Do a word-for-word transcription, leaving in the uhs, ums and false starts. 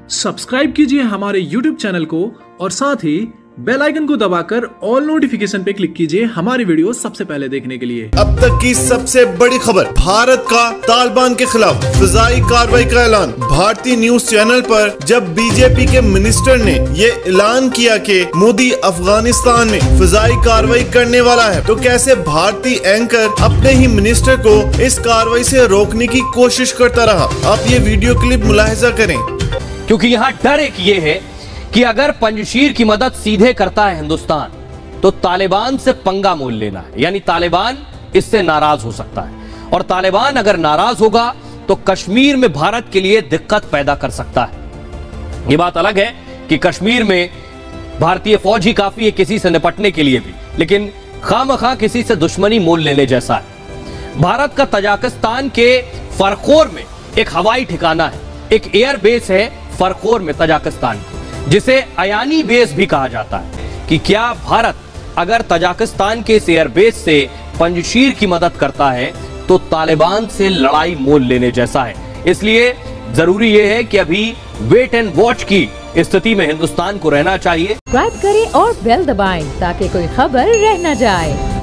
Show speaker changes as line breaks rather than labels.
Subscribe कीजिए हमारे YouTube channel को और साथ ही बेल आइकन को दबाकर ऑल नोटिफिकेशन पे क्लिक कीजिए हमारी वीडियो सबसे पहले देखने के लिए।
अब तक की सबसे बड़ी खबर, भारत का तालिबान के खिलाफ फिजाई कार्रवाई का ऐलान। भारतीय न्यूज चैनल पर जब बीजेपी के मिनिस्टर ने ये ऐलान किया कि मोदी अफगानिस्तान में फिजाई कार्रवाई करने वाला है, तो कैसे भारतीय एंकर अपने ही मिनिस्टर को इस कार्रवाई से रोकने की कोशिश करता रहा। आप ये वीडियो क्लिप मुलाहिजा करें,
क्योंकि यहाँ डर एक ये है कि अगर पंजशीर की मदद सीधे करता है हिंदुस्तान तो तालिबान से पंगा मोल लेना है, यानी तालिबान इससे नाराज हो सकता है और तालिबान अगर नाराज होगा तो कश्मीर में भारत के लिए दिक्कत पैदा कर सकता है। ये बात अलग है कि कश्मीर में भारतीय फौज ही काफी है किसी से निपटने के लिए भी, लेकिन खामखा किसी से दुश्मनी मोल लेने जैसा है। भारत का तजाकिस्तान के फरखोर में एक हवाई ठिकाना है, एक एयर बेस है फरखोर में तजाकिस्तान, जिसे अयानी बेस भी कहा जाता है। कि क्या भारत अगर तजाकिस्तान के इस एयरबेस से पंजशीर की मदद करता है तो तालिबान से लड़ाई मोल लेने जैसा है। इसलिए जरूरी यह है कि अभी वेट एंड वॉच की स्थिति में हिंदुस्तान को रहना चाहिए।
सब्सक्राइब करें और बेल दबाएं ताकि कोई खबर रह न जाए।